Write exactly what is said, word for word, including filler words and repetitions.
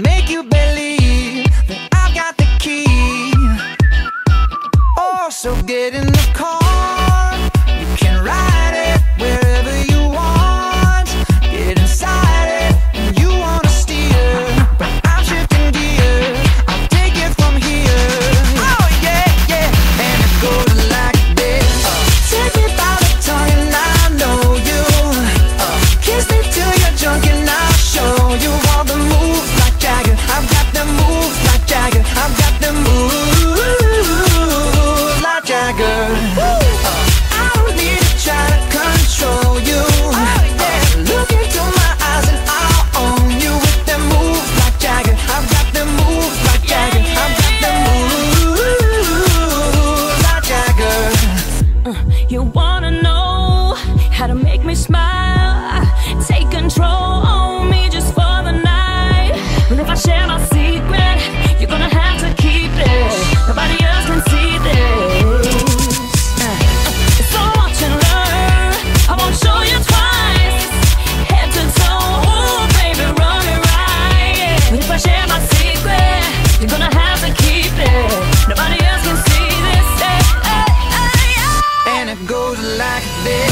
make you believe that I've got the key. Oh, so get in the car, you can ride it wherever you want. Get inside it, and you wanna steer, but I'm shifting gears, I'll take it from here. Oh yeah, yeah, and it goes like this. Take me by the tongue and I know you. Kiss me till you're drunk and I'll show you all the moves like Jagger. I've got them moves like Jagger. I've got them moves like Jagger. I don't need to try to control you. Look into my eyes and I'll own you with them moves like Jagger. I've got them moves like Jagger. I've got them moves like Jagger. You wanna know how to make me smile? Take control on me just for the night. And if I share my secret, you're gonna have to keep it. Nobody else can see this. It's so watch and learn. I won't show you twice. Head to toe, ooh, baby, run it right. And if I share my secret, you're gonna have to keep it. Nobody else can see this. And it goes like this.